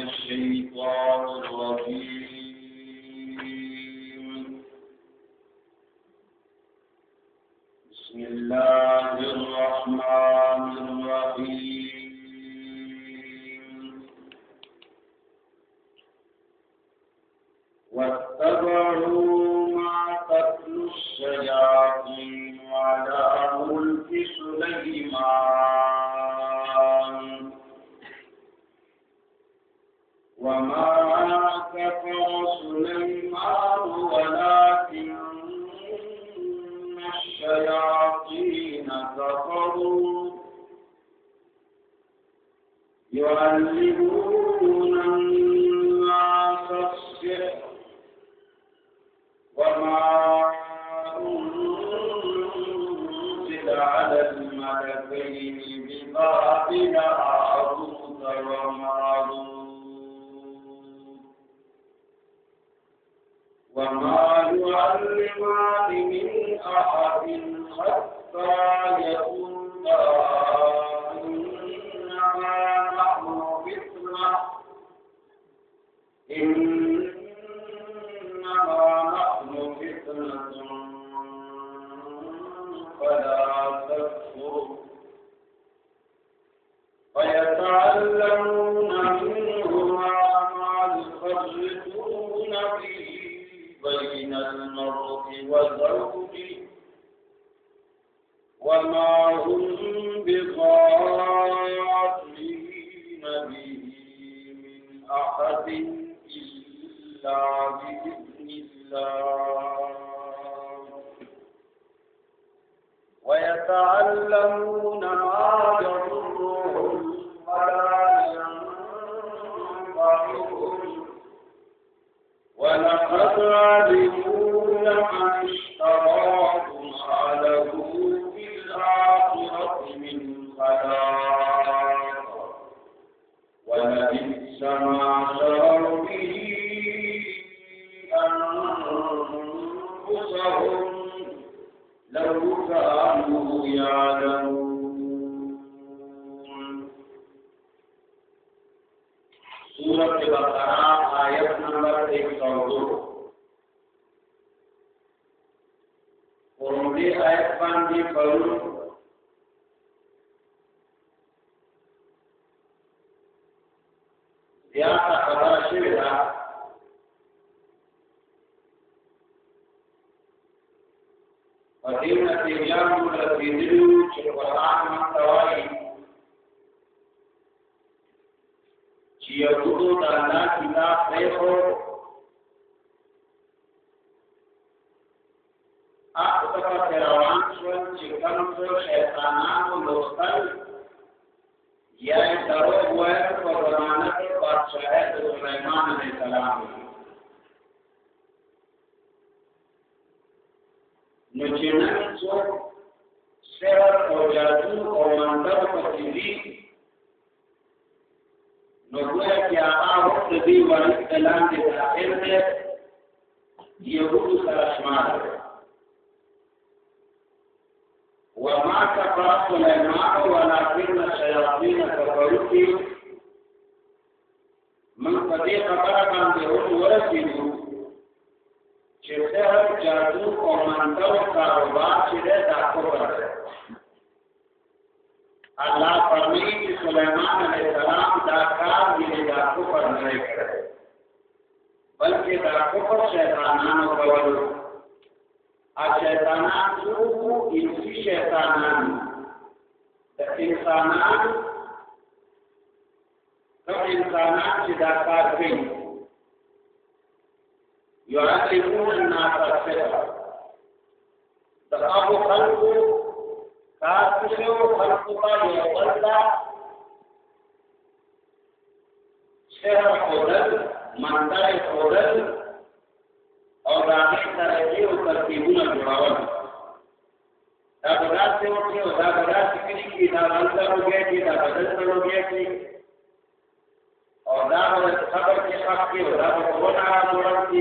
الشيطان الرجيم. بسم الله الرحمن الرحيم. واتبعوا ما تتلو الشياطين على ملك سليمان وما كفر سليمان ولكن الشياطين كفروا يعلمون الناس السحر وما أنزل على الملكين ببابل هاروت وماروت وما يعلمان من أحد حتى يقولا إنما نحن فتنة فلا تكفر ويتعلمون منهما ما يفرقون به بين المرء وزوجه وما هم بضارين به من أحد إلا بإذن الله ويتعلمون ما يضرهم ولا ينفعهم ولقد علموا لمن اشتراه ما له في الآخرة من خلاق ولبئس ما شروا به أنفسهم لو كانوا يعلمون. सूरत बकरा आयत नंबर 102 और उनकी आयत पर भी पढ़ूं ज्यादा खबर Shivira Wadina tiyamu lafidilu Quran matawai Ciyakudu tanda kita peho Aku dapat terawan suan cikam su syaitanan ulostal Yang taruh buaya bagaimana ke Badsyahe Sulaiman alaihissalam Nujinan so sihir और जादू और मंत्र पतिली नोबुआ क्या आओ नबी वाली कलाम के दाखिल में यहूद सरस्मार वमा कफर सुलैमान वलाकिन शयातीन कफरू मन पदे खबर काम दे हो वरसिनु Sihir, jadu, komandan, karobar, sudah takut pada. Allah permisi Sulaiman alaihissalam dakar ini takut pada mereka. Bagi takut pada syaitan kawalu. Syaitan itu insi syaitan. Keinsanan, tidak kafir. يعلمون الناس السحر فأبو خلق كافر خلقك يقول سحر خودل منتر خودل और रानी तरह और तरकीबुन जुड़ावन दाबदार से उठे और दाबदार सिकनी की दाबदल हो गया कि दाबदल हो गया कि और दाबदल खबर के साथ की और दाबदल होना जुड़ाव की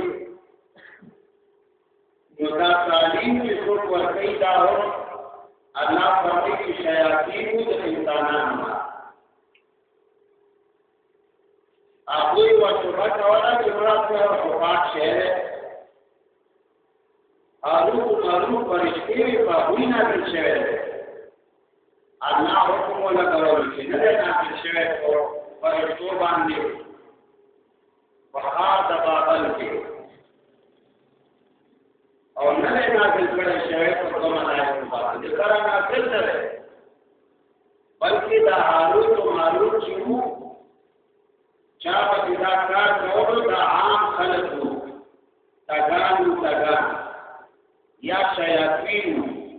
जोता तालीम की सोच पर कई दाहो अल्लाह फरमाए कि शयातीन को इंसाना اخوی و شبه کولا چې مراد په پاک شهر اروح معروف فرشتي په وی نازل شوی دی الله حکم ولګول چې نه نازل شوی او فرشتو باندې بخار د بابل کې او نه نازل کړی شوی په کومه لایق باندې سره نازل نه دی بلکې دا اروح معروف چې وو چا په دا کار کولو دا عام خلک وو تاګان یا شیاطین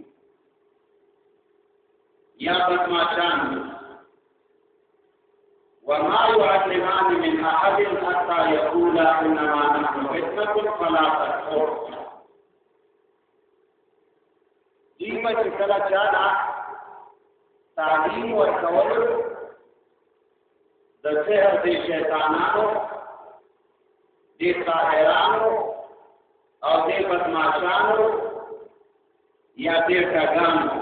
یا بدمعشان وما يعلمان من احد حتى يقولا انما نحن فتنة فلا تكفر دیمه چې کله چانا تعلیم ورکول د سحر د شیطانانو د ساحرانو او د بدمعشانو یا د ټاګانو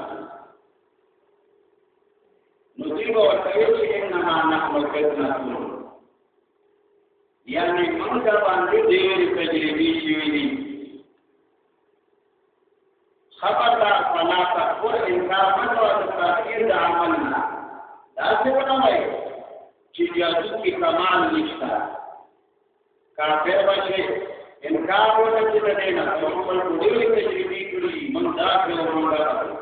نصیب ورکوي چې انما نحن فتنة یعنی موږ باندې ډېر تجربې شوي دي خبردار فلا تکفر انکار مه کوه د تاخیر د عمل نه داسې ونه وایي چې جادو کې کمال نشته کافر به شي انکار ونه چې د دې نه موږ خپل ډېرې تجربې کړي موږ دا کړو موږ دا کړو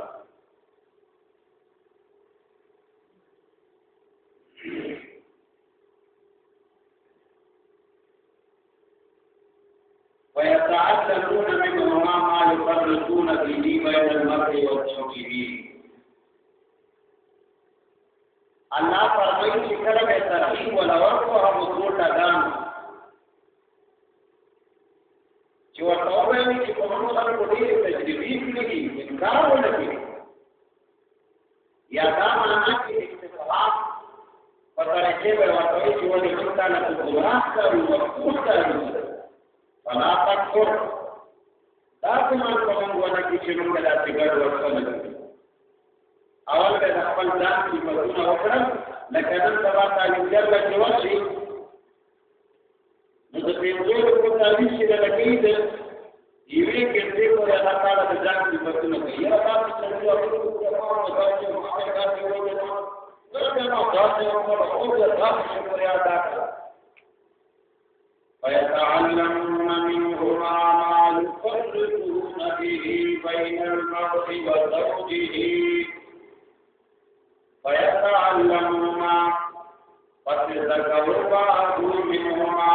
ويتعلمون منهما ما يفرقون به بين المرء وزوجه الله فرمایي چې کله به ترغیب ولورکو هغه ټول ډان چې ورته وایي چې کومو خلکو ډېرې تجربې کړي انکار ونه کوي یا دا معنا چې استفهام په طریقې به ورته وایي چې ولې موږ تعالی ته ګناه کوو مخکوس کوو فلا تکفر دا کومه ونه کې چې موږ د څنګه ورسول اول به خپل ځان کې مزونه وکړم لکه نن سبا تعلیم جرګه کې ورشي نو د پیژو په تعلیم کې د لګید یوې کې په هغه تعالی د ځان کې مزونه کوي یا تاسو څنګه وکړو دا چې موږ تاسو وایو نو دا تاسو شکر ادا کړئ ويتعلمون منهما ما يفرقون به بين المرء وزوجه ويتعلمون فتذكروا بعض منهما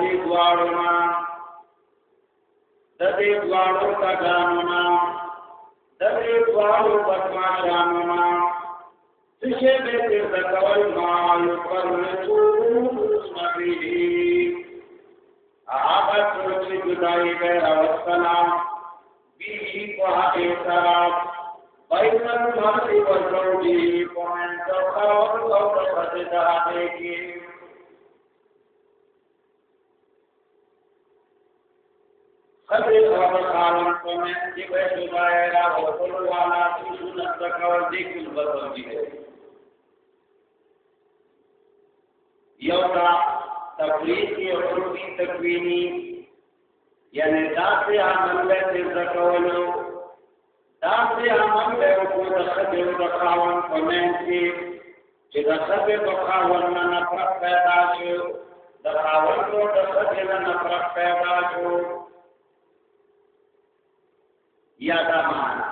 ددي دوارو تغانونا ددي دوارو بدمعشانونا سشي بتذكروا ما يفرقون به آغا سوچی جدائی غیر والسلام بیہی کو حقی سراب بین المرء والزوجی ومن تخاور صوت فتدہ کی خبر خبر خارن کو میں جبہ جدائی را وصل والا سنت تکور دیکھل بزوجی ہے یوتا تفریقی اور عرفی تکوینی یعنی داسې عمل له ذکرولو داسې عمل له کو د خدای او د خاوند په منځ کې چې د خدای په خاوند نه نفرت پیدا شو د خاوند او د خدای نه نفرت پیدا شو یا دا معنا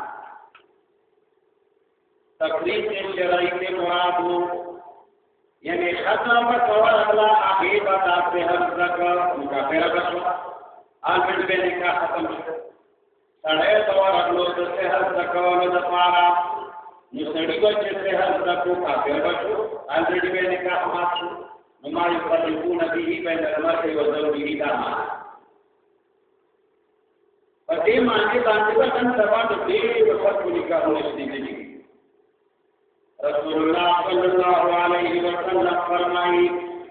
تفریق شرعی مراد یعنی ختم کول الله عقیبت آپ هر ذکر مکافر بشو آلمن بے نکاح ختم شو سڑے دوار اگلو دسے هر ذکر د پارا نسڑی کو چسے هر ذکر کافر بشو آلمن بے نکاح مات شو نما یفرقون به بین المرء وزوجه داما پدې معنی باندې څنګه سبا د دې وخت نکاح ولې دي رسول الله صلی الله علیه وسلم فرمایي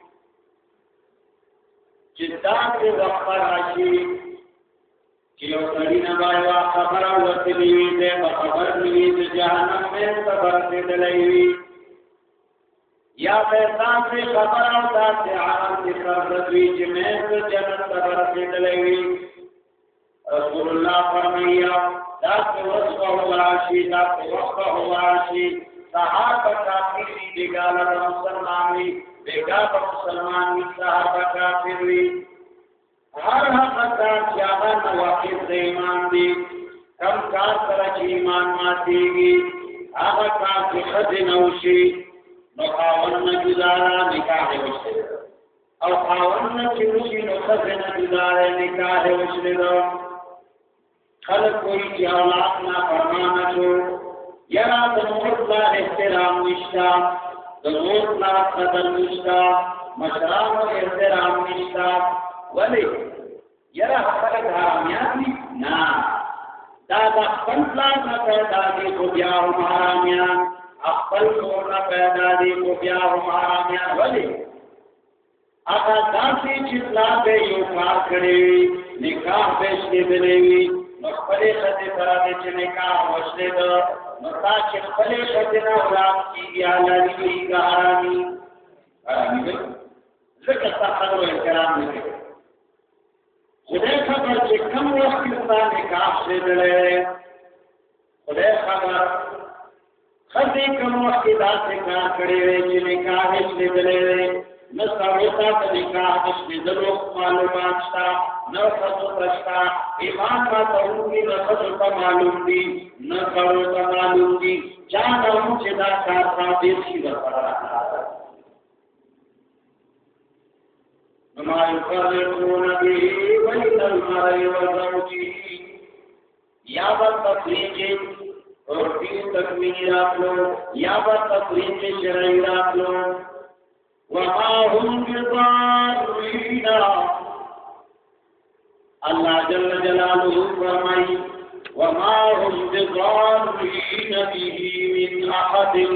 چې دا په وخت راشي چې یو سړی نه وایي خبره ورتلی وي د خبر نیوي د جهنم مې خبر دې دلایي या पैसा से खबर आता से आनंद से करदवी जमेत जन्नत खबर से डलेगी रसूलुल्लाह फरमाया दास वस्फ हुआशी सहाबा काफिरी बेगाला मुसलमानी बेगाला मुसलमानी सहाबा काफिरी हर हक़दार ज्यादा नवाकिब से ईमान दी कम कार तरह ईमान मातेगी आगा कार से खद नौशी न खावन न गुजारा निकाह वशले और खावन न चिरुशी न खद न गुजारे निकाह वशले खल कोई की औलाद ना फरमाना छो यरा दमोतला एहतराम निष्ठा दमोतला कदर निष्ठा मशराम एहतराम निष्ठा वले यरा हक़ हरामियाती ना दादा पंतला न पैदा दे को ब्याह हरामिया अक्ल को न पैदा दे को ब्याह हरामिया वले आका दासी चितला बे यो कार करे निकाह बेचने बनेगी नखले खदे कराने चने का वशले दो नता चिखले खदे ना औलाद की या लाली का हरामी हरामी ज़िक्र तखदर एहतराम नहीं खुदे खबर के कम वक्त इंसान निकाह से डरे खुदे खबर खदे कम वक्त दास से कहा खड़े हुए जिन्हें कहा इसलिए डरे न सारोता का निकाह इसलिए जरूर मालूमात था न खसोता ईमान का तौंगी न खसोता मालूम दी न करोता मालूम दी जान ऊंचे दा का देसी बता हमारे फर्ज़ों नबी वलील मरई वज़ौजी या बात तफरीक और तीन तकमील आप लोग या बात तफरीक शरई आप लोग वमा हुम बिज़ारीना अल्लाह जल्ल जलालुहु फरमाई वमा हुम बिज़ारीना बिही मिन अहदिन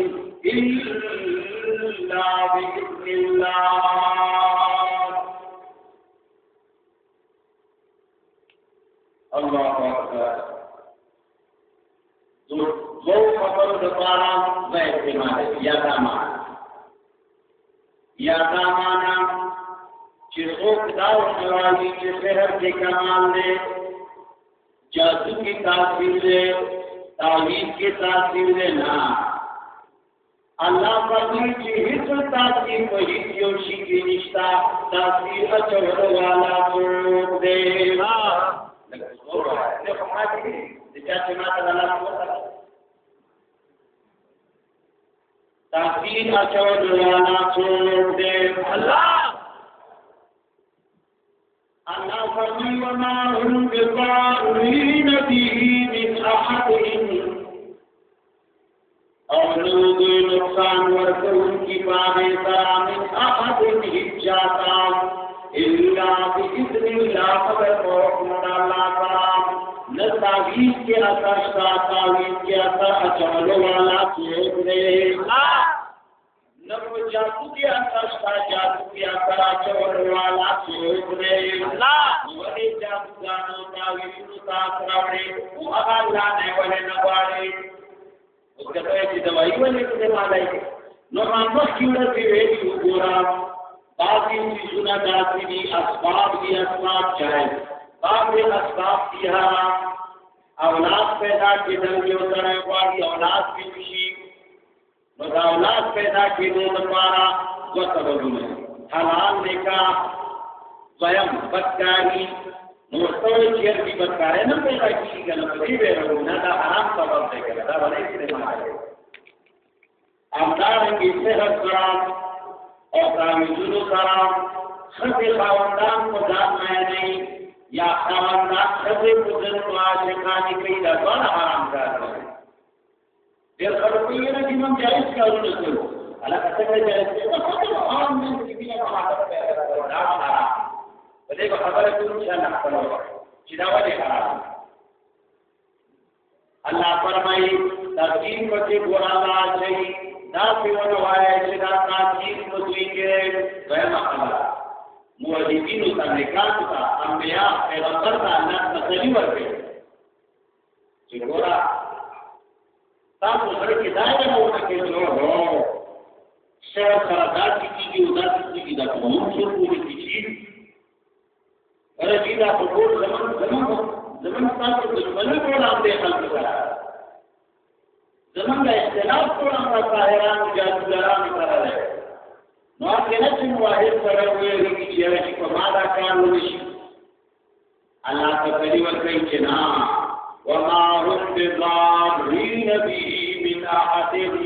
इल्ला बिइज़्निल्लाह अल्लाहु अकबर तो वो खबर दोबारा वैसे माने या दामाना चिसोक दाव नवाजी के शहर के कमाल दे जादू की तासीर दे तावीज़ की तासीर दे ना अल्लाह फरमाई कि हित तासीर वही जोशी की निष्ठा तासीर अचवड़ वाला को दे तासीर अचवड़ वाला छोड़ दे अल्लाह अल्लाह फरमाई वमा हुम बिज़ारीन बिही मिन अहदिन और लोग नुकसान वर्ग उनकी बातें तरा मिन अहदिन हिज्जाता इल्ला बिइज़्निल्लाह मगर अल्लाह ताला न तावीज़ के असर का तावीज़ के असर अचवड़ वाला छोड़ दे न वो जादू के असर का जादू के असर अचवड़ वाला छोड़ दे वही जादूगानो तावीज़ ताकरावड़े वो अल्लाह ने वही नवाड़े उसके तो ऐसी दवाई वाले के मालाई नो मामूस क्यों न भी गोरा बाकी चीज़ों दासी भी असबाब चाहे बाकी असबाब दिया औलाद पैदा के दंगे उतरने वाली औलाद की खुशी औलाद पैदा के दो द्वारा वो सबब में हलाल देखा स्वयं बदकारी मुस्तोई चेयर की बदकारे न पैदा की गलती बेरो न दा हराम सबब देकर दा बने से मारे आमदार की सेहत खराब और कामिजुल खराब खते खावंदान को जान नहीं या खावंदान खते को जन को आशिकानी कई दफा हराम कर रहे फिर खड़ोई है ना कि हम जायज का उल्लेख करो अल्लाह कहते हैं जायज तो आम में किसी ने कहा था हराम बदे को खबर है तुम इंशाअल्लाह करो चिदावा दे हराम अल्लाह फरमाई तकीन को के बोला चाहिए दासी वाले चिदा ताकीद को के वह अल्लाह मुअल्लिमीन का निकात का अंबिया पैगंबर का अल्लाह तसली वर्ते जो बोला ताकि हर हिदायत हो सके जो हो شاید خرادات کی उदासी की दा कौन से पूरी चीज अरे जीदा फुटबॉल जमन का तो दुश्मन को नाम दे खल्क करा जमन का इख्तिलाफ को नाम का हैरान जादूगरान करा है नो के न चिन वाहिद करे हुए की चेहरे की मादा कान निश अल्लाह का परिवर कई चना वमा हुम बिज़ारीन बिही मिन अहद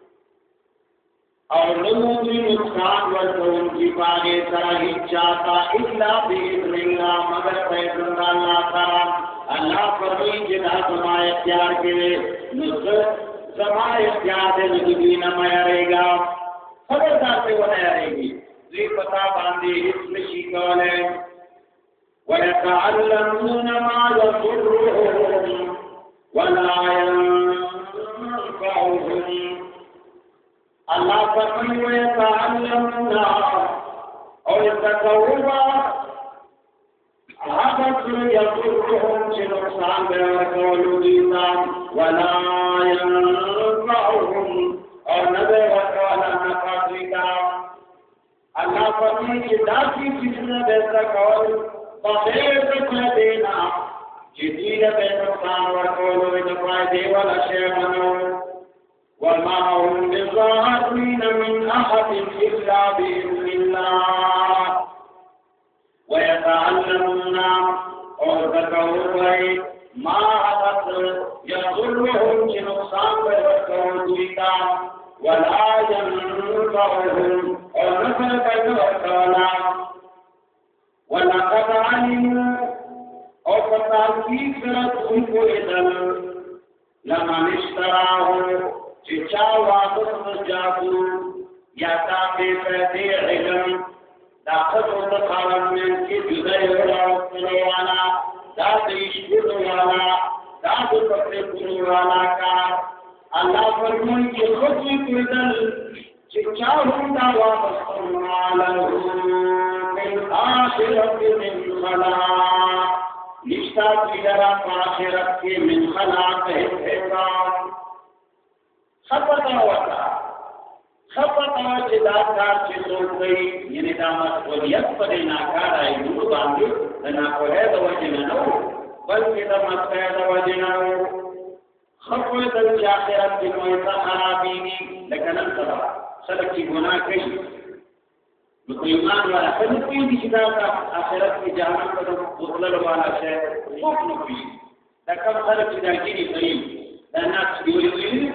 और लोगों की नुकसान वर्षों उनकी पागे सराही चाहता इल्ला बिइज़्निल्ला मगर पैगंबर अल्लाह ताला अल्लाह फरमाई जिना समाए प्यार के नुसरत समाए प्यार दे नबीना मयारेगा खबरदार से वो रहेगी जी पता बांधे इसमें शिकौल है वयतअल्लमून मा यज़ुर्रुहुम वला यनफअुहुम अल्लाह फरमाए ताअल्लमना और तकव्वा आदत यज़ुर्रुहुम से नुकसान बयान कौलुदीना वला यनफअुहुम और नबे वला नफातीका अल्लाह फरमाए कि दासी जिसने वैसा कौल बगैर से देना जिदीर बे नुकसान व कौल नफा दे वाला शय बनो وما هم بظاهرين من أحد إلا بإذن الله ويتعلمون और ذكروا ما حدث يضرهم في نقصان بالكويتا ولا ينفعهم और नफर करना ولقد علموا और पता की तरह उनको इधर लमन इश्तराहु चिचा वापस जादू या ताबे पैदे इल्म दाखत होता खावन में कि जुदाई वाला दादिश वाला दादू पत्ते वाला का अल्लाह फरमाए कि खुद ही कुदल चिचा होता वापस मालहु मिन आखिरत मिन खला निष्ठा की जरा आखिरत के मिन खला कहता खपता जिदाकार चितों गई ये निदामत वलियत पर नाकार आई नूर बांधे ना को है दवजना नो बल्कि दमत है दवजना नो खपवे दल जाखिरत की मोइता खराबीनी लेकिन अंतरा सदक की गुनाह कई तो ईमान वाला सब की दिशा का आखिरत की जहन्नम का बुतल वाला है सब नबी तकम सदक की जाकी नहीं नाच दिवली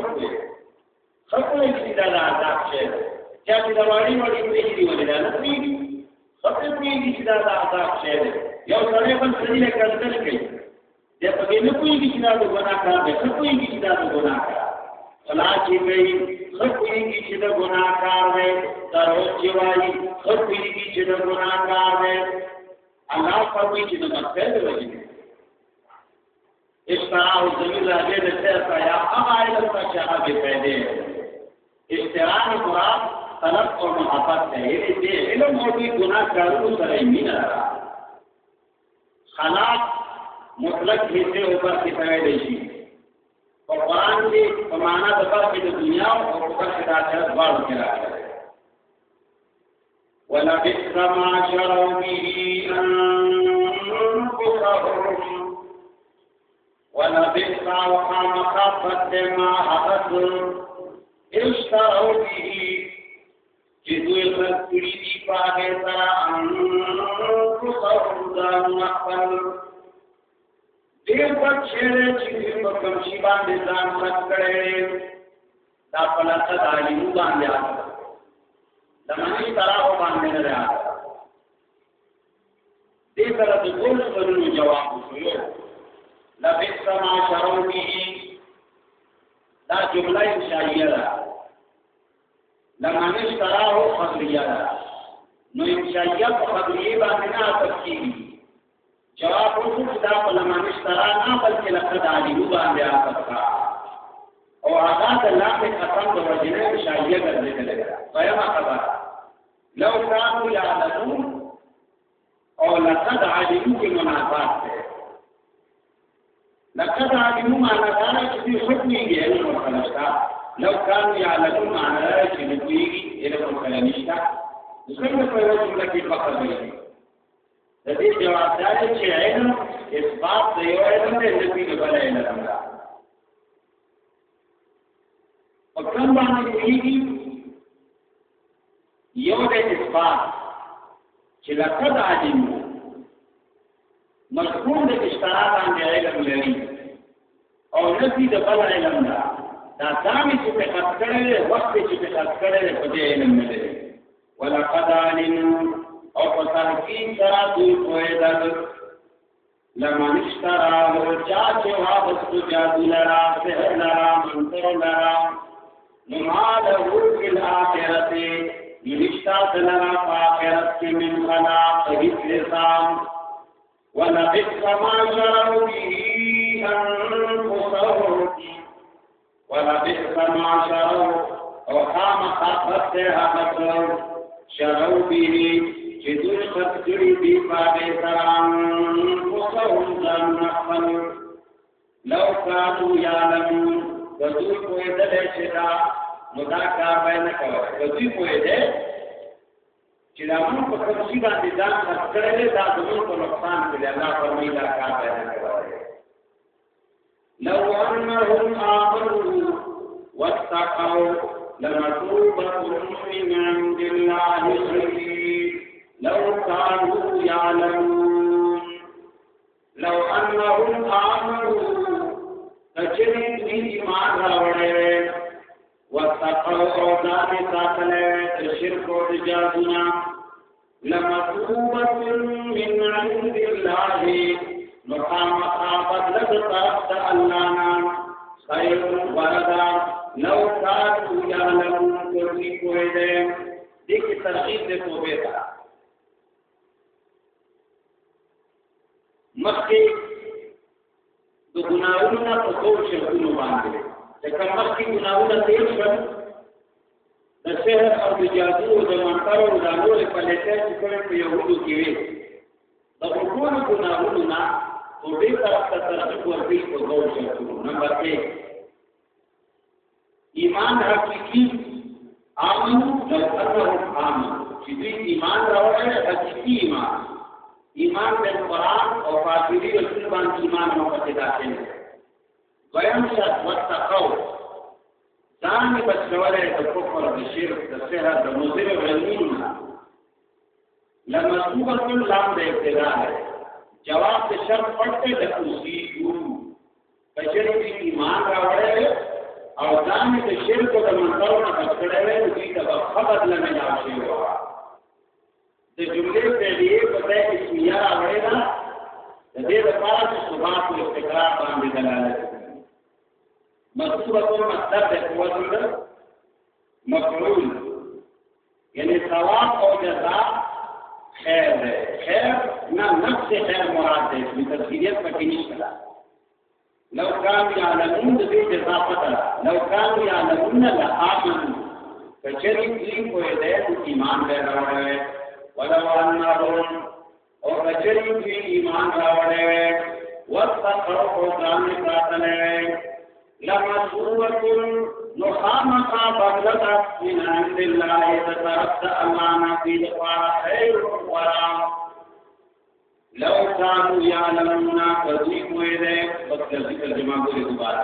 खपवे की दादा आदाब है क्या दवाड़ी वाली नहीं वाली दादा नहीं खपवे की दादा आदाब है या सरे बन सही ले कर के जब बगैर कोई की दादा गुनाह कर दे खपवे की दादा गुनाह कर सलाह की गई खपवे की दादा गुनाह कर है दरोज जीवाई खपवे की दादा गुनाह कर है अल्लाह फरमाई कि नमक कर दे इस तरह जमीन लगे रहता है अब आए लगता चाह के पहले इस्तेरान मुराद तलब और मोहब्बत है ये इल्म मोटी गुनाह करूँ करे मीना खलाक मुतलक हिस्से ऊपर की तरह देशी और कुरान की माना दफा की दुनिया और ऊपर से राजा बढ़ के रहा है वला बिस्मा शरऊ बिही अनफुसहुम ونبئس وخامخفت ما حدث اشتروا به جدوی خلقی دی پاگے ترا انفسهم دان مقبل دیر پر چھیڑے چیزی مکم شیبان دیزان خط کرے دا پلتا دالیمو باندے آتا دمانی طرح ہو باندے نرے آتا دیر طرح دول سنو جواب سنو لبئس ما شروا به لا جملہ انشائیہ لمن اشتراه خبریہ نو انشائیہ کو خبریہ باندنا تفکیری جواب رسول دا لمن اشتراه نا بلکہ لقد علیمو باندیا سکتا اور آغاز اللہ میں ختم دو وجنہ انشائیہ کرنے کے لگا فیما خبر لو کانو یعلمون اور لقد علیمو کی منافات ہے لقد علموا ما نزل في حكمه لأنه خلصها لو كانوا يعلمون معناه في نبيه علم کلنیشتا څنګه په یو جمله کې فقط وایي د دې جواب دی چې علم اثبات د یو علم د نفي د بل علم ده په کوم باندې کېږي یو د اثبات چې لقد علم مذکور د اشتراک باندې علم لري او نفي د بل علم ده دا ځامي چې په خاص کړي وخت چې په خاص کړي په دې علم نه لري ولقد علموا او په تحقیق سره دوی پوهېدل لمن اشتراه چا چې واغستو جادو لرا سحر لرا منتر لرا نما له فی الآخرة نشتا لرا فآخرت کی من خلاق هیڅ لسان ولبئس ما شروا به أنفسهم ولبئس ما شروا او خامخا خسته هغه شروا به چې دوی خط کړي دي باندې سلام انفسهم ځان خپل لو كانوا يعلمون دوی کوی دلې چې دا مذاکره باندې کوي دوی کوی دې چې دا موږ په کوم شي باندې ځان خط کړي دا زموږ په نقصان کې الله فرمایي دا کار باندې کوي لو انهم آمنوا واتقوا لمثوبة من عند الله خير لو كانوا يعلمون لو أنهم آمنوا تجري إيمان راوڑے واتقوا أوزان ساتلے الشرك والجادنا لمثوبة من عند الله مقام بدلت طرف الله خير وردا لو كانوا يعلمون كل کوئدے دیکھ ترغیب دے توبے تا مخی دو گناہونا تو دو شرکونو باندے لیکن مخی گناہونا تیل شر دا سحر او دا جادو دا منتر او دا نور پلیتے چکرے پہ یہودو کیوے دا حکون گناہونا تو بے طرف تا ترغیب ورزی کو دو شرکونو نمبر 1 ایمان حقیقی آمن لو انهم آمن چې دې ایمان راوړل حقیقي ایمان د قرآن او فاطری رسول باندې ایمان مو پته داخل ویم شت وتقوا ځان بچولې د کفر د شرک د سحر د مضر علمین لما صوبه لام د ابتدا ہے جواب د شرط پڑھتے د اصول کچری ایمان راوړل او ځان د شرک او د منکرونو څخه ډېرې دي د خبر لمه راځي د جملې په دې په دې اسمیه راوړې ده د دې لپاره چې ثبات او استقرار باندې دلالت کوي مذکورۃ مصدر د قوت مفعول یعنی ثواب او جزاء خیر ده خیر نه نفس خیر مراد ده په تفسیریت پکې نشته لو كانوا يعلمون ذي جزاء لو كانوا يعلمون لآمنوا فشرك لي ويدين إيمان بيراوڑے ولو أنهم اور فشرك لي إيمان راوڑے واتقوا قرآن ساتلے لمثوبة نخامقا بغلت من عند الله تترد أمانا في دفاع خير ورام لو كانوا يعلمون فذيك ويده وقت ذکر جمع کوئی دوبارہ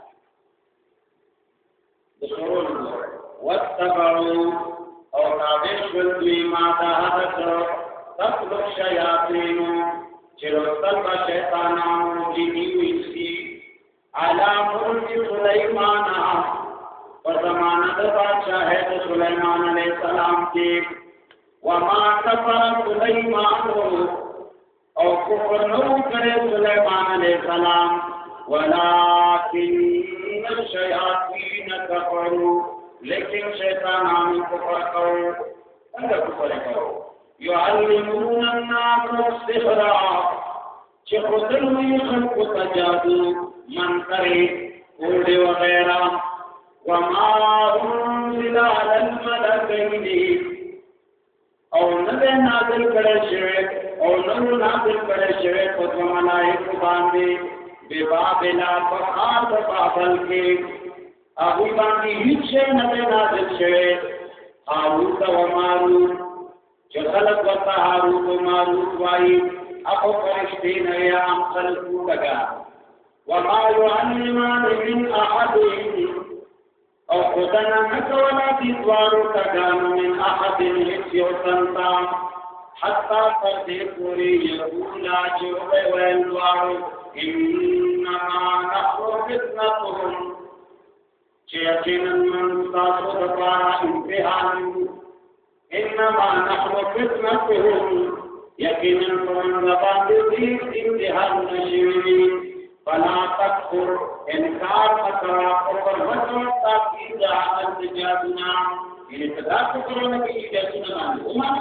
دشورون واتبعوا او تابشون ما تحدث تطلق الشياطين چرستل کا شیطانان جنی ویسی على ملک سلیمان وزمانت بادشاہ سلیمان علیہ السلام کی وما کفر سلیمان او کفر نو کرے سلیمان علیہ السلام ولكن الشیاطین کفروا لیکن شیطانان کفر کرو انگا کفر کرو يعلمون الناس السحر چه خودلوی خلق تجادو منکری کوڑے وغیرہ وما انزل على الملكين او نبی نازل کرے شوے او نو نازل کرے شوے خود ملائک باندے بے بابلا بخار بابل کے آہی باندی ہیچ نبی نازل شوے हारूत व मारूत जो खलक वता हारूत व मारूत वाई अब फरिश्ते नया अमल लगा वमा युअल्लिमान मिन अहदिन और खुदा न कवला दीवारों का गान मिन अहदिन हिस्योतंता हत्ता पर दे पूरी यकूला जो वैल द्वारो इन्नमा नहनु फितनतुहुम यकीनन मन तासो दपारा इम्तिहान इन्नमा नहनु फितनतुहुम यकीनन मन दबादी इम्तिहान नशीवी फला तकफुर इनकार मकरा और वजहता की जहानत जादना ये तदा करो न कि जसना उमा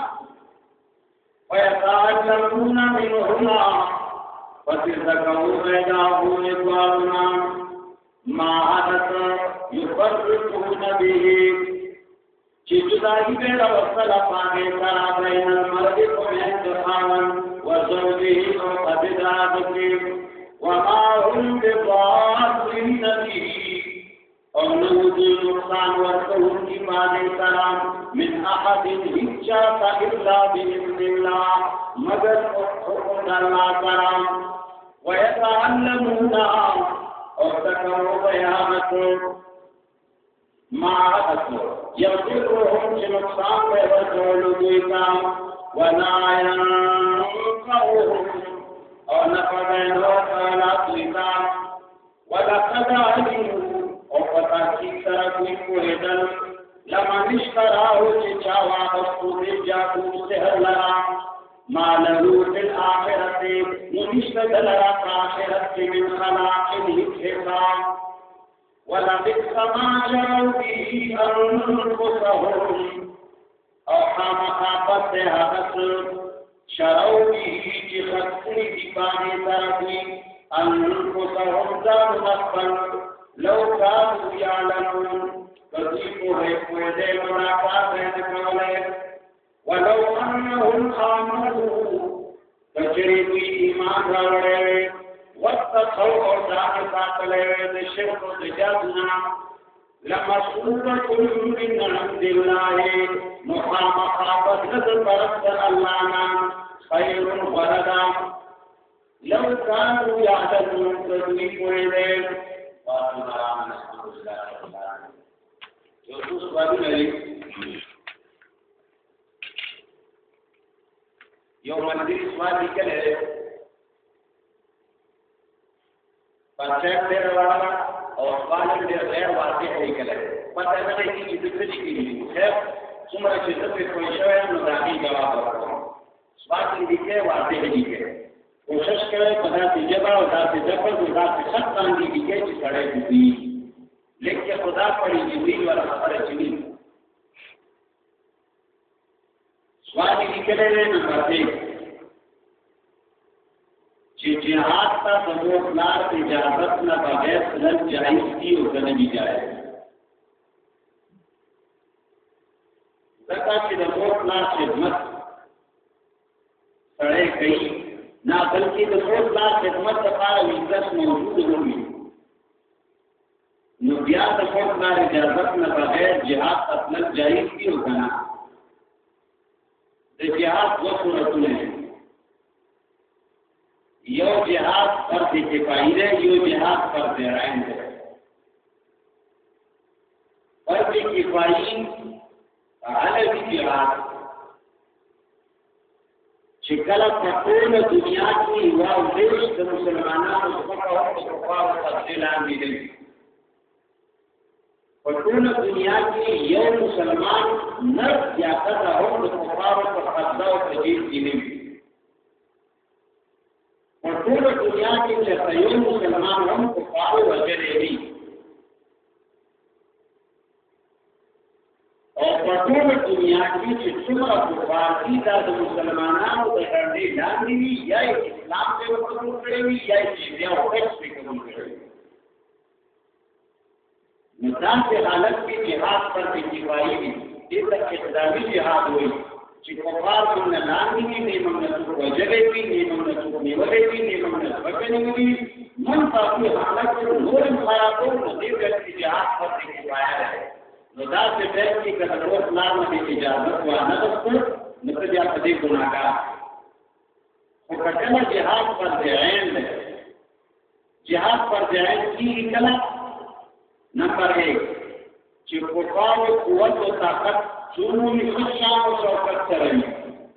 वयताअल्लमुना मिनहुमा फतिज़करू मैदाहु इक़वालना माहदत युफर्रिक़ून बिही चिजुदाई बेरा वसल पाने करा बैनल मर्दि वमैंदखान वज़ौजिही और अबिदादकी वमा हुम बिज़ालिमीन बिही और नवुदी नुकसान वरकहुम की मादे कराम मिन अहदिन हिज्जा का इल्ला बिइज़्निल्लाह मगर हुक्म अल्लाह कराम वयतअल्लमुना और तकरो बयानत माअत यज़िरुहुम के नुकसान में वजौलुगी का वनायन और नफदैन वकाला तुलिका वलक़द अलिमू और पता की तरह कोई कोहेदन लमनिश्तराहु चिचावा वस्तु दे जाकू से हर लगा मालरू फिल आखिरते मुनिश्तद लगा आखिरत के मिन खलाक़िन हिस्सा वला बिस्मा शरऊ बिही अनफुसहुम और खामखाबत से हदस शरऊ बिही की खत्ती दीपानी तरफी अनफुसहुम ज़ात नफ़न लो कानू यालमून कभी कोई दे मुलाकात है कवले वलो अन्नहुम आमनू कचरी भी ईमान लावे वत्तखौ और जान सातले दे शिर्क जजना लमसूबतुन मिन अहदिल्लाहि मुखामखाबत तरफ अल्लाह नाम खैरुन वरदा लो कानू यालमून कभी कोई दे जो उस बाबू नहीं यो मंदिर स्वाद निकले पंचायत देने वाला और स्वाद के गैर वाक़ई है निकले पता नहीं कि दूसरी की है सुमरा क्षेत्र पे कोई शहर में दादी जवाब दो स्वाद निकले वाक़ई है निकले कोशिश करे पता जगह और दादी जगह को दादी सब कांदी निकले कि सड़े हुई लेकिन खुदा पड़ी जिंदगी वाला खबर चली स्वाद निकले नंबर 1 जिहाद का सबूतनार इजाजत न बगैर सनद जायज की होकर नहीं जाए ज़कात की सबूतनार खिदमत सड़े गई ना बल्कि सबूतनार खिदमत का इज्जत मौजूद होगी नुबिया सबूतनार इजाजत न बगैर जिहाद का सनद जायज की होगा ना जिहाद वो सूरत में यो जिहाद फर्ज किफाई है यो जिहाद फर्ज ऐन है फर्ज किफाई अलग जिहाद शिकल पपूर्ण दुनिया की हुआ उद्देश्य मुसलमानों को तब्दीला मिले पपूर्ण दुनिया की यो मुसलमान नर्स या कर रहा हो तो कुफारों को खतरा और तजीब मिलेगी और पूर्ण दुनिया के चतुर्थ मुसलमान हम कुफार वजरेवी और पूर्ण दुनिया की चित्तुमा कुफार की दाद मुसलमानों को करने लानी या इस्लाम से कबूल करेगी या जिजिया और से कबूल करेगी निजाम के हालत की जिहाद पर जिवाई भी इस इस्लामी जिहाद हुई कुफार को नलानी नहीं मंगल वजरेवी नहीं मंगल निवलेवी नहीं मंगल बचनेवी मन काफी हालत में नूर खाया तो नदी व्यक्ति जिहाद पर जिवाया है निजाम से ټیم کې کله روز پلان باندې اجازه وانه غوښتل نو بیا په دې ګناهګار او کله جهاد پر عین ده جهاد پر عین کې کله نمبر 1 چې کفار قوت او طاقت څومره خشاع او شوکت سره وي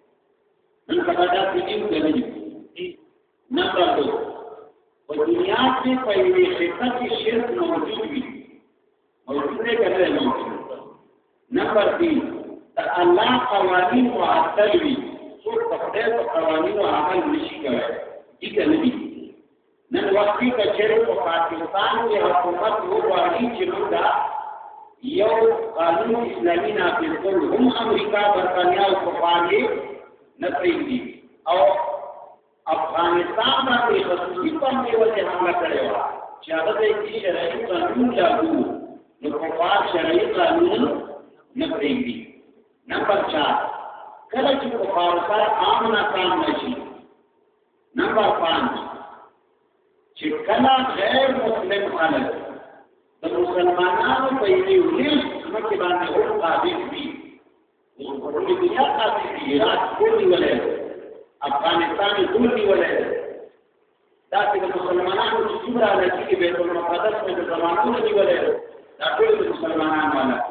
نن په دا کې دی نمبر 2 په دنیا کې په یوه خطه کې شرک موجود وي موجود دی کنه موجود نمبر 3 د الله قوانین معطل وي څوک په خپل قوانینو عمل نشي کولای دي کنه دي نن وخت کې چې په پاکستان کې حکومت وغواړي چې موږ یو قانون اسلامي نافذ کړو هم امریکا برتانیا او پاکستان نه پېږي او افغانستان باندې خصوصي باندې ولې حمله کړې و چې هغه د شرعي قانون لاګو نو کفار شرعي قانون نه پېږي نمبر 4 کله چې کفار سره عام ناکام نشي نمبر 5 چې کله غیر مسلم خلک د مسلمانانو په یوه مکه باندې او قابل وي او په دې دنیا کې عراق کولی ولې افغانستان ټول ولې دا چې مسلمانانو چې څومره راځي کې بیت المقدس په زمانو کې ولې دا ټول مسلمانانو والا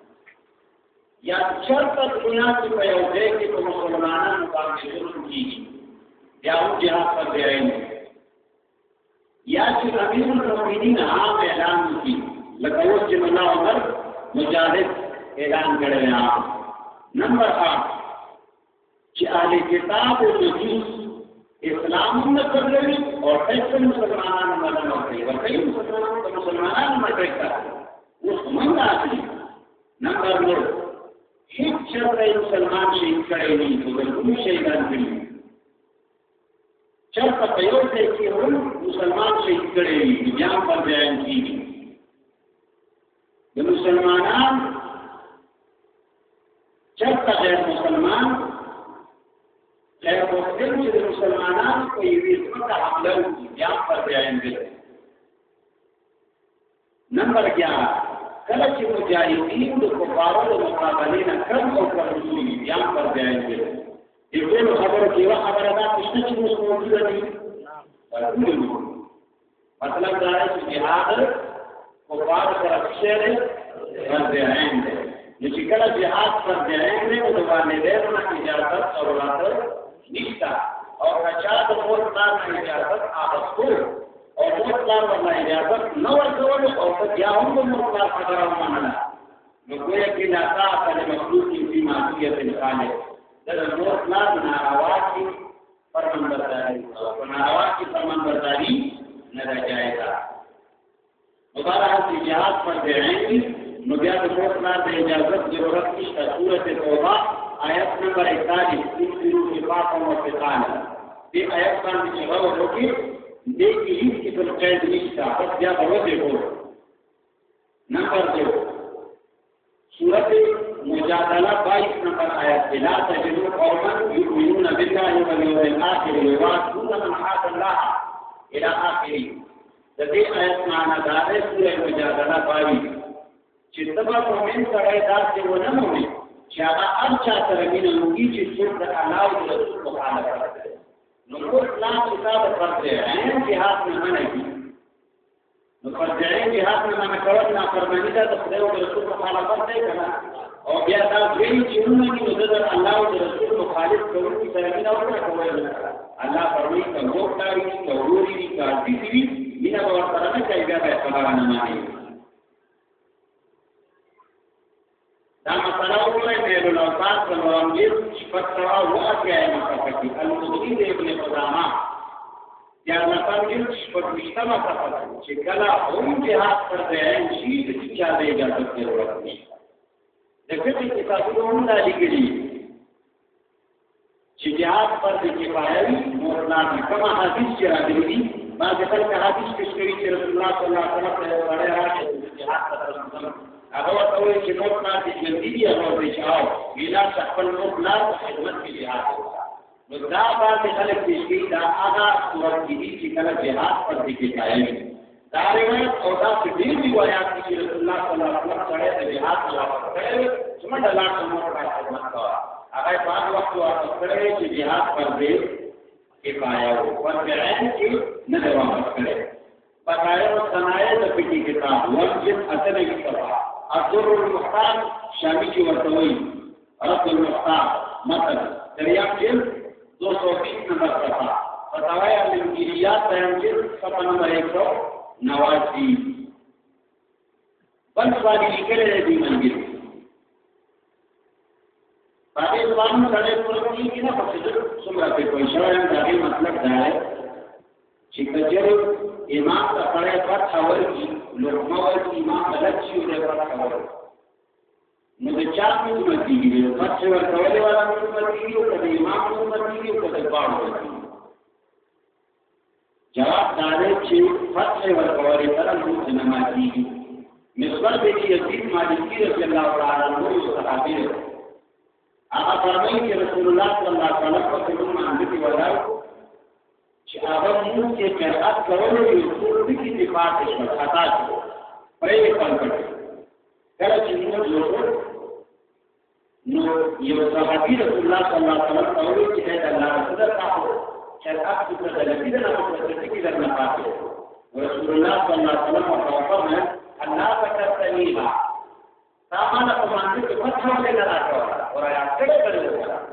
یا چرته دنیا کې په یو ځای کې په مسلمانانو باندې ظلم کیږي یا او جهاد پر دی یا چې امیر المؤمنین عام اعلان وکړي لکه اوس چې مولا عمر مجاهد اعلان کړی دی نمبر 8 چې اهل کتاب او مجوس اسلام نه کوي او ټول مسلمانانو باندې کوي ورته مسلمانانو باندې کوي اوس موږ راځي نمبر 9 هیڅ چرته مسلمان شي کړی نه بلکې شهیدان دي چرته په یو ځای کې مسلمان شي کړی بیا پر بیان کیږي د مسلمانان چرته غیر مسلمان غیر مسلم چې د مسلمانانو په یوې ځمکه حمله وکړي بیا پر بیان دی نمبر 11 کله چې مجاهدین د کفارو د مقابلې نه کم او کمزوري بیا پر بیان دی دغه خبره کې وا خبره ده چې څه موجوده دي مطلب دا دی چې جهاد کفار سره شری پر بیان دی چې کله جهاد پر بیان دی نو باندې دې اجازه او راته نشتا او کچا د مور پلان نه اجازت اغوستو او مور پلان ورنه اجازت نه ورکول او په بیا هم د مور پلان خبره ومنله نو ګویا کې لا طاقت لمخلوق فی معصیت الخالق د مور پلان ناروا کی فرمانبرداری او ناروا کی فرمانبرداری نه راځي مبارک جهاد پر دی نو بیا د مور پلان د اجازت ضرورت نشته سورۃ توبه آیت نمبر 41 تنفیرو نفاقا و فتانا دی آیت باندې چې غوړ وکړي دې کې هیڅ قسم قید نشته بس بیا ورته وو نمبر 2 سورۃ مجادله 22 نمبر آیت لا تجدوا قوما يؤمنون بالله واليوم الآخر يوادون من حاد الله الى آخره د دې آیت معنا دا ده سورۃ مجادله 22 چې تبا مومن سره داسې ونه مومي چې هغه ارچا سره مینه لوګي چې څوک د الله او رسول مخالفت کوي نو ټول اسلام کتاب پرته عین جهاد نه مني نو پرته عین جهاد نه مني کول نه فرمایي دا د خدای او رسول مخالفت دی کنه او بیا دا ویل چې موږ د الله او رسول مخالف کوي سره مینه وکړو الله فرمایي ته وکړي ته ووري ته دې مینه ورته نه کوي بیا به خبره نه مانی دا مسئلہ اولا ہے الاوقات والموامیر شفترا وقت ہے مصفتی المدید ابن قدامہ یا نفرگل شفتمشتمہ صفت چکلا هم جہاد پر دہن شید چچا دے اجازت ضرورت نہیں دفتی کتابوں ہم ڈالی گلی چی جہاد پر دے کفایوی مورنات کما حدیث چرا دلی بعض خلق حدیث کشکری چی رسول اللہ صلی اللہ علیہ وسلم بڑے راجے جہاد پر رسول هغه ورته چې نو پلان دې ژوندۍ دي هغه دې شاو ویلا خپل نو پلان خدمت کې جهاد نو دا باندې خلک دې دا هغه صورت کې چې کله جهاد پر دې کې قائم دارمه او دا دې روایت کې رسول الله صلی الله علیه وسلم سره د جهاد علاوه کړي څومره د الله څخه خدمت کړه هغه په وخت او کړي چې جهاد پر دې کفایه او پر عین کې نه دوام کړي بقایا او صنایع د فقہی کتاب ورجن اصله کتاب الدر المختار شامی کی ورتوی رد المختار مثلا دریاب جلد 220 نمبر صفحہ فتاوی الانجیلیات بیان جلد صفحہ نمبر 189 بل سوالی لکھلے دی منگل باقی زبان میں سڑے پرکنی کی نا فقصد سمرہ پہ کوئی شوائن داخل مطلب دائے چکجر امام کا پڑے فتح ورکی لقمہ ورکی امام غلط چی ہوئے فتح ورکی مجھے چاک میں سمجھتی گئی فتح ورکوالے والا میں سمجھتی گئی کدھے امام میں سمجھتی گئی کدھے باڑ ورکی جواب دارے چھے فتح ورکوالے طرح مجھ نماتی گئی مصبر بیٹی یزید مالکی رضی اللہ تعالیٰ عنہ صحابی رہے آقا فرمائی کہ رسول اللہ صلی اللہ علیہ وسلم کو سنوں محمدی ولاو چې هغه موږ چې قرأت کولو یو ټول د دفاع څخه خطا شو پرې کول کړو کله چې موږ نو یو صحابي رسول الله صلی الله علیه وسلم ته ویل چې دا الله رسول تاسو قرأت په دې کې نه پاتې کېږي نه پاتې رسول الله صلی الله علیه وسلم فرمایي الله تکتنیها سامان په باندې کې فتح ولې نه راځي اور یا څه کړو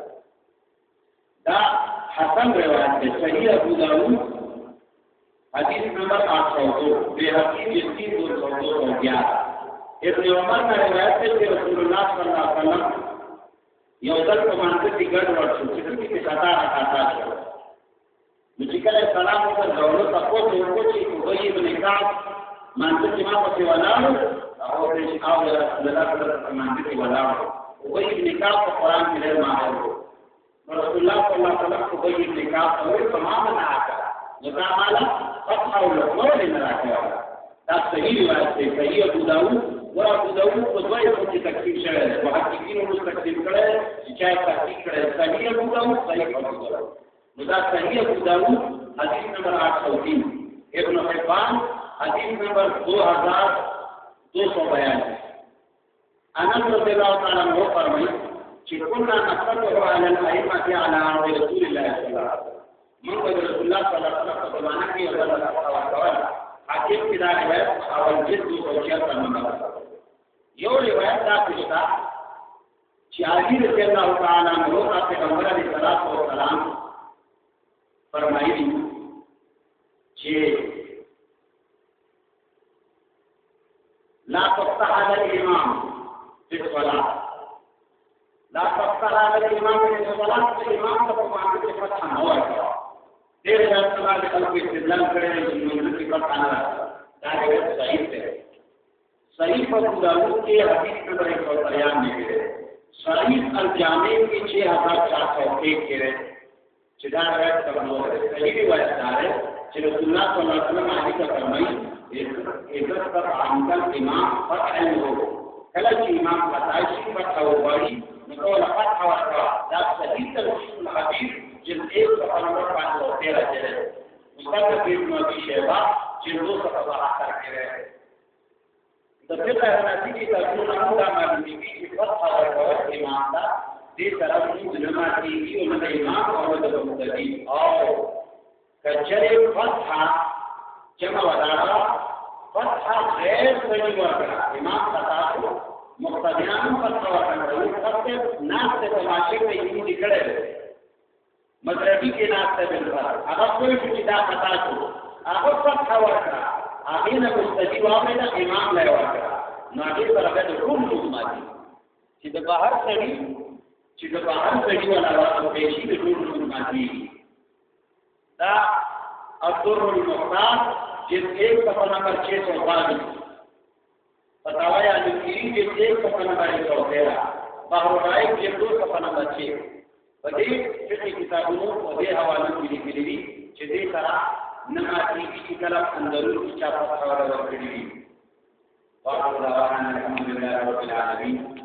دا حسن روایت ہے صحیح ابو داؤد حدیث نمبر 802 بہقی جلد 211 ابن عمر کا روایت ہے کہ رسول اللہ صلی اللہ علیہ وسلم یوزل کو مانتے تھی گڑ ورد شو چکر کی ستا رکھاتا شو مجھکل السلام پر دولت اپو دوڑکو چی کبئی ابن اکرام مانتے تھی ماں پسی ولاو اور رشقاو رسول اللہ صلی اللہ علیہ وسلم مانتے تھی ولاو کبئی ابن اکرام کو قرآن کی لئے ماہر ہو رسول الله صلی الله علیه وسلم کو کوئی نکاح ہوئے تمام نہ آتا نکاح والا فتح اور لقمہ لینا رکھا دا صحیح روایت ہے صحیح ابو داؤد و ابو داؤد کو دوی کی تکلیف شوه محققین نو تکلیف کړي چې چا تحقیق کړي صحیح ابو داؤد صحیح ابو داؤد دا صحیح ابو داؤد حدیث نمبر 803 ابن حبان حدیث نمبر 2242 انس رضی اللہ تعالی عنہ فرمائے کہ كنا نقرأ على الأئمة على عهد رسول الله صلى الله عليه وسلم من قبل رسول الله صلى الله عليه وسلم زمانہ کی وجہ حاکم کی روایت اور جد وصیت کرنا یہ روایت دا پوچھتا کہ علی رضی اللہ تعالی عنہ کا پیغمبر علیہ الصلوۃ والسلام فرمائی کہ لا تفتح على الإمام في الصلاة لا تفتح على الإمام في الصلاة الإمام تقوم فتح نور دیر جانب خلق استدلال کرے جنہوں کی فتح نہ داخل صحیح ہے صحیح ابو داؤد کے حدیث نمبر 193 میں ہے صحیح الجامع کی 6401 کے ہے جدا روایت کرنا ہے صحیح روایت ہے کہ رسول اللہ صلی اللہ علیہ وسلم نے فرمائی عزت پر عامل امام فتح ہو کله چې امام فتحي فتح وغواړي نو ټول فتح ورکړه دا صحیح تفسیر الحديث جلد 1 صفحه نمبر 513 کې ده مصنف ابن ابي شيبه جلد 2 صفحه 78 کې ده د فقه حنفي کې تفسیر عمدا معلومي کې فتح ورکړه امام دا دې طرف موږ نه ماتيږي او نه امام او د مقتدي او کچره فتح جمع ولاړه فتح غیر صحیح ورکړه امام فتح مقتدیان فتح ورکړه خاصه ناس ته تماشې په یوه نکړه مذهبي کې ناس ته بالفرض هغه کوئی چې دا خطا شو هغه فتح ورکړه هغه نه مستدی واغې نه امام له ورکړه نو هغه سره د ټول ماتي چې د بهر سړي ولا ورته شي د ټول ماتي دا الدر المختار جلد 1 صفحہ نمبر 622 فتاوی الکری جلد 1 صفحہ نمبر 113 بحر الرائق جلد 2 صفحہ نمبر 6 بدی فقہ کتابونو او دې حوالو کې لیکلي دي چې دې سره نه ماتي چې کله اندرو چې چا په حواله ورکړي دي واخر دعوانا الحمد لله رب العالمين